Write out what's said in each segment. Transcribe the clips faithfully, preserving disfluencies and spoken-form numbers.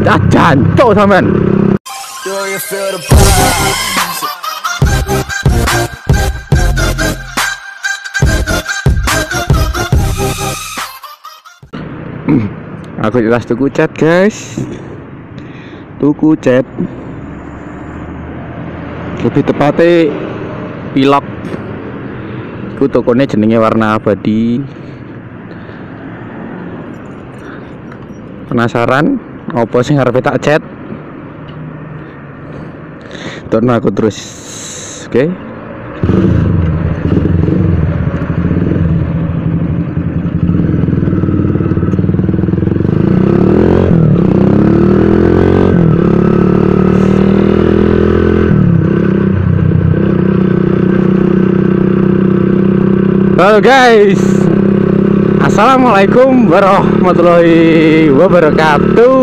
Ah, jancuk sampean. Aku jelas tuku cat guys, tuku cat, lebih tepatnya pilok. Iku tokonya jenenge Warna Abadi. Penasaran apa sing arepe tak cat? Tonton aku terus, oke? Okay? Halo guys, assalamualaikum warahmatullahi wabarakatuh.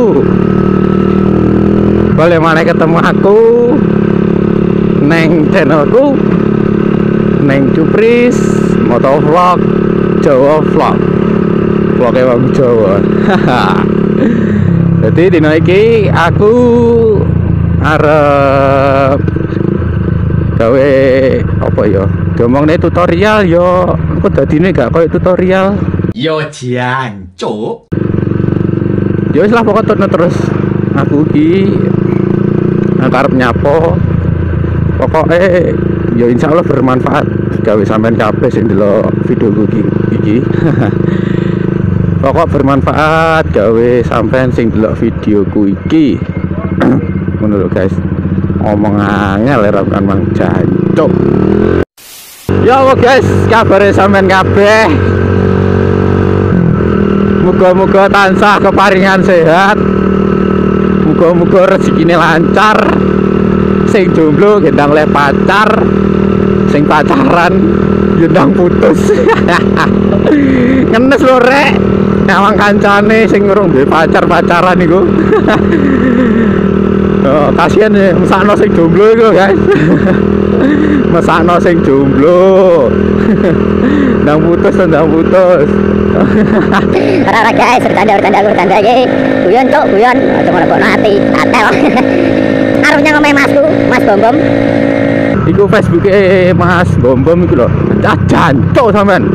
Boleh mana ketemu aku neng channelku, neng Cupris Motovlog Jawa Vlog, vlognya wong Jawa. Jadi dino iki aku arep gawe apa ya? Ngomongnya tutorial yo, aku dadine gak koyo tutorial. Yo jancuk. Yo wis lah pokoknya terus aku iki arep nyapo. Pokoknya yo insyaallah bermanfaat gawe sampean kabeh sing delok videoku iki iki. Pokok bermanfaat gawe sampean sing delok videoku iki. Ngono lho guys. Ngomong angel ora kan mang jancuk. Ya Allah guys, kabare sampean kabeh. Muga-muga tansah keparingan sehat. Muga-muga rezekine lancar. Sing jomblo gendang le pacar, sing pacaran gendang putus. Ngenes lho rek. Nyawang kancane sing urung duwe pacar-pacaran iku. Oh, kasihan ya, mesakno sing jomblo iku guys. Mesakno sing jomblo. Ndang putus, ndang putus. Ora guys, bercanda bercanda bercanda iki. Guyon cuk, guyon. Aja ngono ati, atel. Arep nyang omahe Masku, Mas Bom Bom. Iku Facebook e Mas Bom Bom iku lho. Ah, jancuk sampean.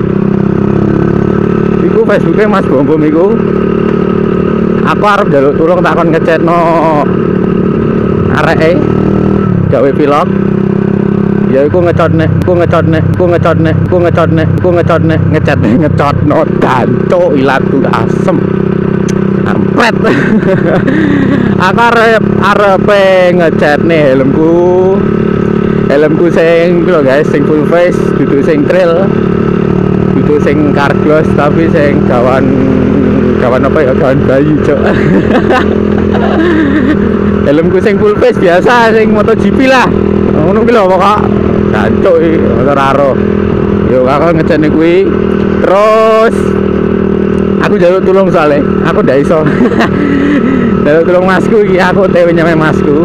Iku Facebook e Mas Bom Bom iku. Aku arep njaluk tulung takon ngechatno areke gawe vlog. Ya iku ngecotne, iku ngecotne, iku ngecotne, iku ngecotne, iku ngecotne, ngecatne, ngecotno dancuk ilatu asem. Ampret. Aku arep arepe ngecatne helmku. Helmku sing lho guys, sing full face, dudu sing trail. Dudu sing carglass tapi sing gawan gawan apa ya, gawan bayi, cuk. Helmku sing full face biasa sing MotoGP lah. Ngono ki lho pokok. Jancuk iki motor aro. Yo kakak ngecene kuwi. Terus aku njaluk tulung soalnya aku ndak iso. Njaluk tulung Masku iki, aku tewe nyame Masku.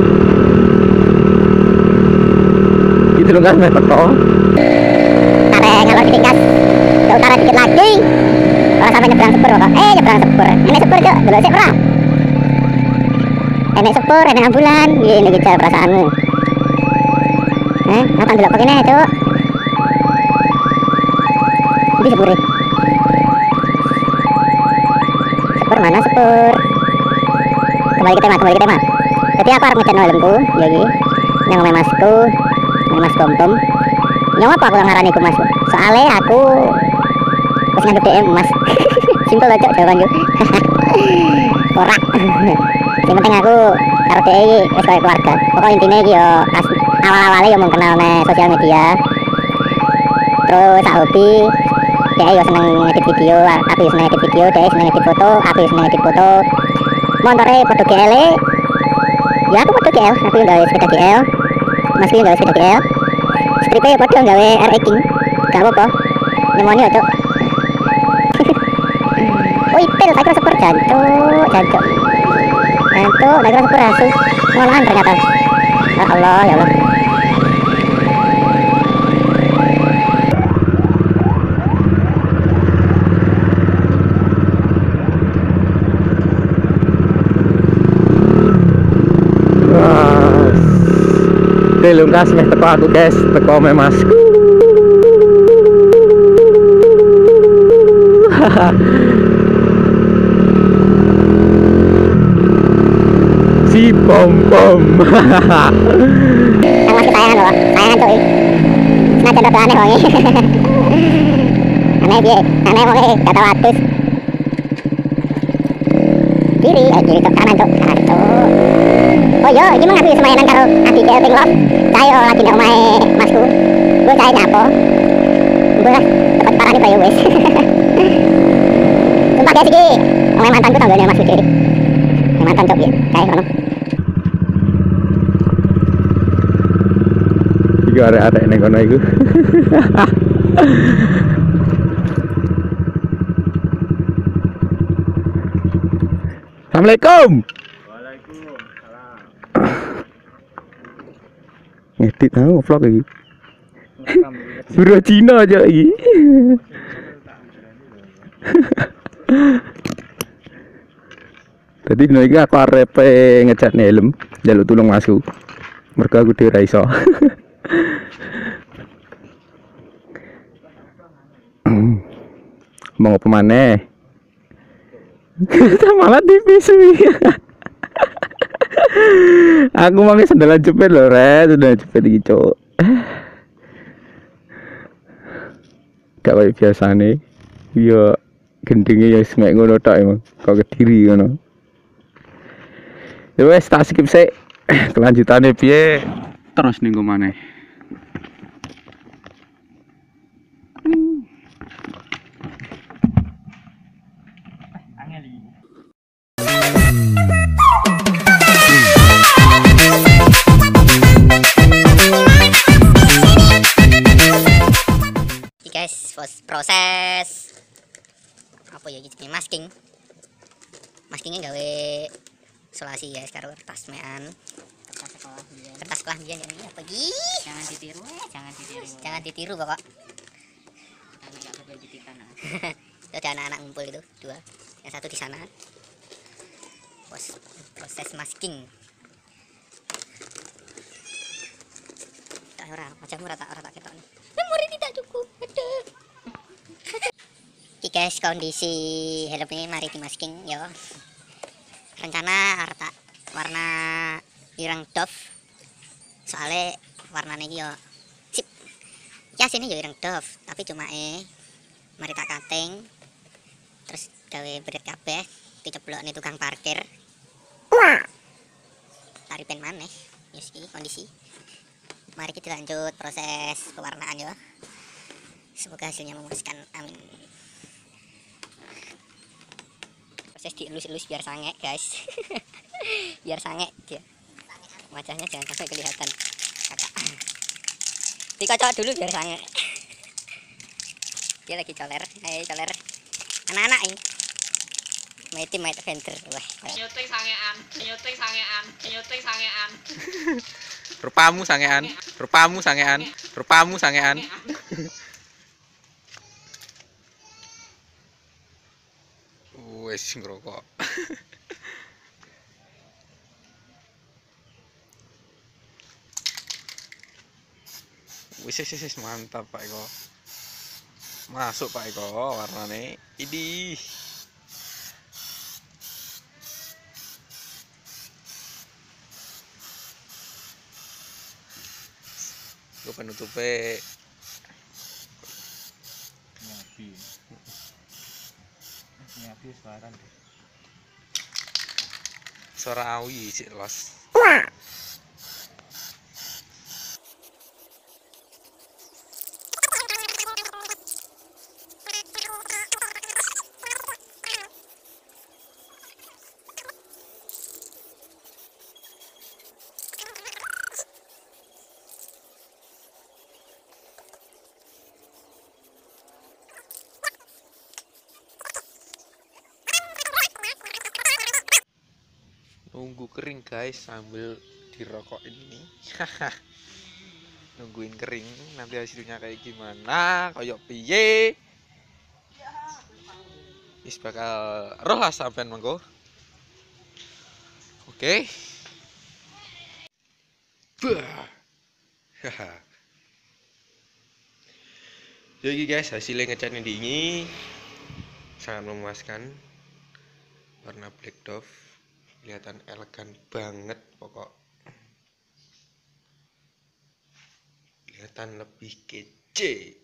Iki tulung kan teko. Are kalau ditingkas ke utara dikit lagi. Ora sampai nyebrang sepur kok. Eh nyebrang sepur. Enek sepur cuk, delok sik ora. Enek sepur, enek ambulan. Iki iki jar perasaanmu. Eh, apa delok kok kene, cuk? Ini sepur. Sepur mana sepur? Kembali ke tema, kembali ke tema. Jadi aku harus ngecek helmku, ya iki. Yang namanya Masku, yang Mas Bom Bom. Yang apa aku ngarani ku Mas? Soalnya aku wis nganggo D M Mas. Simpel aja jawabanku. Ora. Yang penting aku karo dhek iki wis kaya keluarga. Pokok intine iki yo awal-awalnya yo mung kenal nih sosial media. Terus sak hobi dhek yo seneng ngedit video, aku yo seneng ngedit video, dhek seneng ngedit foto, aku yo seneng ngedit foto. Montore padha G L. Ya aku padha G L, aku yo gawe sepeda G L. Mas yo gawe sepeda G L. Stripe yo padha gawe R X King. Gak apa-apa. Nyemoni yo, Cuk. Woi, pel tak kira sepur jancuk, jancuk. Jancuk, tak kira sepur asu. Ngolahan ternyata. Ya Allah, ya Allah. Lungkas meh teko aku guys, teko meh masku. Si pom pom. Yang masih tayangan loh, tayangan tuh. Senajan rada aneh wonge. Aneh piye? Aneh wonge kata watus. Kiri, eh kiri tuh kanan tuh, kanan tuh. Oh yo, ini mah ngaku semayanan karo adik Ping Love. Cayo lagi nang omahe masku. Gue cayo nyapo. Gue lah tempat parani bae wis. Sumpah guys iki, omahe mantanku tanggane masku dhewe. Mantan cok ya, kae ngono. Iki arek-arek ning kono iku. Assalamualaikum. Waalaikumsalam. Ngedit tahu vlog iki. Biro Cina aja iki. Tadi dino iki aku arep ngecat helm, njaluk tulung masuk. Mergo aku dhewe ra iso. Mau apa maneh? Malah dipisui. Aku mangke sandalan jepit lho, Re, sandalan jepit iki, Cuk. Gak kaya biasane. Iya, gendenge ya wis mek ngono tok emang. Kok Kediri ngono. Ya wes tak skip sik. Kelanjutannya piye? Terus ning maneh. Guys, proses apa ya jadi masking maskingnya gawe isolasi guys karo kertas mean kertas sekolah biyen kertas sekolah biyen ya ini apa gi jangan ditiru eh jangan ditiru jangan ditiru pokok kami enggak kerja di tanah itu ada anak-anak ngumpul itu dua yang satu di sana Pos, proses masking tak ora wajahmu rata rata ketok nih memori tidak cukup ada. Oke guys, kondisi helm ini mari di masking ya. Rencana arta warna ireng doff. Soalnya warnanya iki yo sip. Ya sini yo ireng doff, tapi cuma eh mari tak kating. Terus gawe berit kabeh, diceblokne tukang parkir. Taripen maneh. Yes iki kondisi. Mari kita lanjut proses pewarnaan ya. Semoga hasilnya memuaskan. Amin. Proses dielus-elus biar sange, guys. Biar sange dia. Wajahnya jangan sampai kelihatan. Kakak. Dikocok dulu biar sange. Dia lagi coler. Ayo coler. Anak-anak ini. My team my adventure. Wah. Nyuting sangean, nyuting sangean, nyuting sangean. Rupamu sangean, rupamu sangean, rupamu sangean. Wes ngerokok. Wis wis wis mantap Pak Eko. Masuk Pak Eko warnane. Idih. Gue penutupnya Nyabi. Nyabi suaran. suara awi sih los. Nunggu kering guys sambil dirokok ini. Nungguin kering nanti hasilnya kayak gimana koyok piye is bakal roh lah sampean mengko. Oke. Bah. Jadi guys, hasilnya ngecat ini ini sangat memuaskan. Warna black dove, kelihatan elegan banget pokok. Kelihatan lebih kece.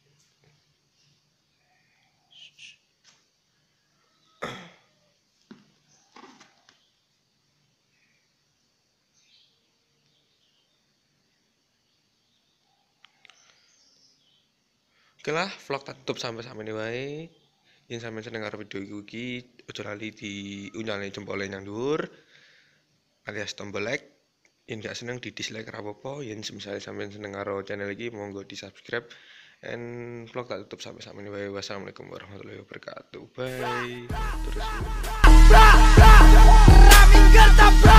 Oke lah, vlog tak tutup sampai sampai ini wae. Yen sampeyan seneng karo video iki, ojo lali diunyalne jempole nang dhuwur alias tombol like. Yen gak seneng di dislike ora apa-apa. Yen semisal sampeyan seneng karo channel iki, monggo di subscribe. And vlog tak tutup sampai sampai ini wae. Wassalamualaikum warahmatullahi wabarakatuh. Bye. Terus.